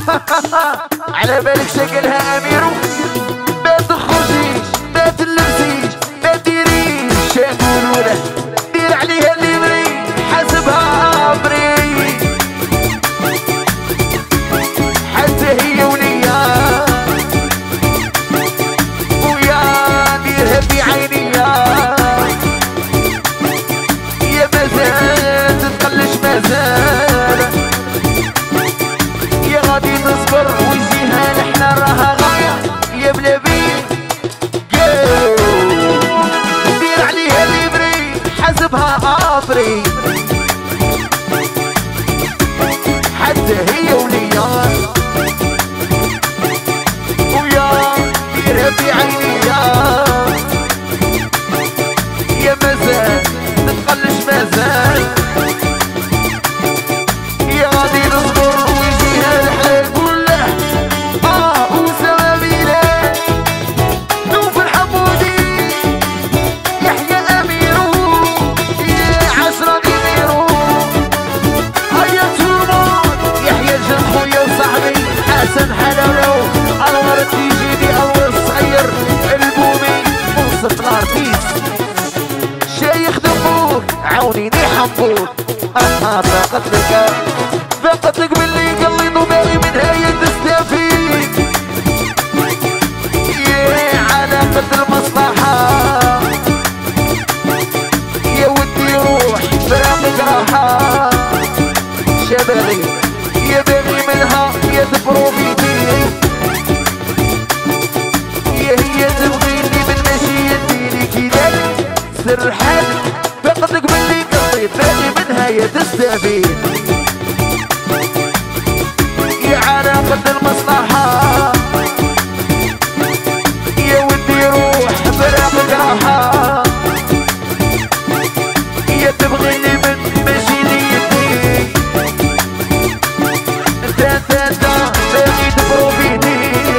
على بالك شكلها اميرو ما تخرجيش ما تلبسيش ما ديريش شنقولوا له دير عليها اللي مري حسبها بري حتى هي وليا ويا ديرها بعينيا يا مازال تتقلش مازال يا غادي تصبر ويجيها لحنا راها غاية يا بلابي دير عليها اللي بري حسبها افري حتى هي وليا ويا ديرها بعينيا يا مازال تتقلش مازال يا غادي نصبر ويجيها الحال كله وسلامينا نوف الحمودي يحيى اميرو يا 10 ديميرو هيا تورمون يحيى الجن خويا وصاحبي حسن حلاولو انور تيجيني اول صغير البومي منصف الارتيست شيخ دموك عاونيني حمبوك فقط لك باللي قلي ضميري من هاي تستفيد يا علاقة المصلحة يا ودي روح فراقك راحة شبابي يا باغي منها يا تبروفيتي يا هي تبغيني من ماشي يديني كيدك سر الحال فقط لك باللي قلي باغي منها يا تستفيد يا علاقة المصلحة يا ودي روح فراقك راحة يا تبغيني من ماشي لي يدي انت باغي تبروفيتي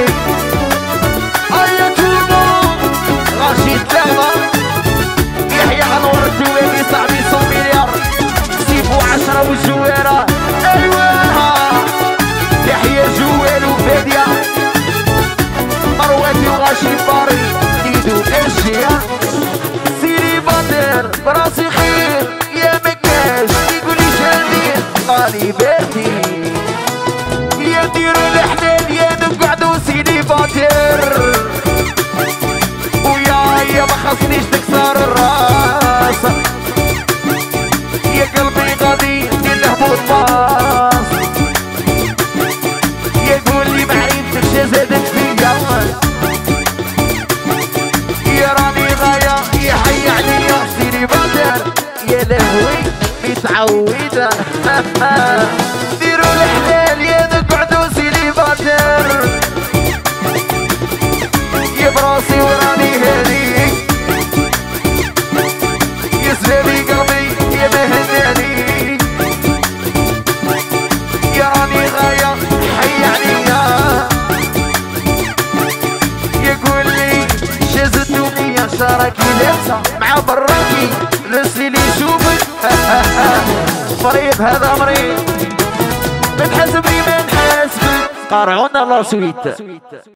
هيا تورمون رشيد لاما يحيى انور الجوالي صاحبي 100 مليار سيفو 10 والجويرة ايوا يحيى جوال وفادية مرواتي وغاشي باري ايدو اشياء سيري بادر براسي خير يا مكاش يقولي جميل قالي باتي يا ديرو الحلال يا نقعدو سيري بادر ويا ما خصنيش تكسر الراس يا قلبي غادي نلهبو الباص يقول لي معرفتك زادت فيا يا راني غاية يا حي عليا سيري بدر يا لهوي متعودة ديروا الحلال يا نقعدو سيري بدر يا براسي وراني هادي يا سلامي قلبي يا مهناني يا راني غاية حي عليا يقول لي شازتوني يا شاركي لابسة مع براكي رسلي لي شوفك مريض هذا مريض من حسبي من حسبك قارعونا الله سويت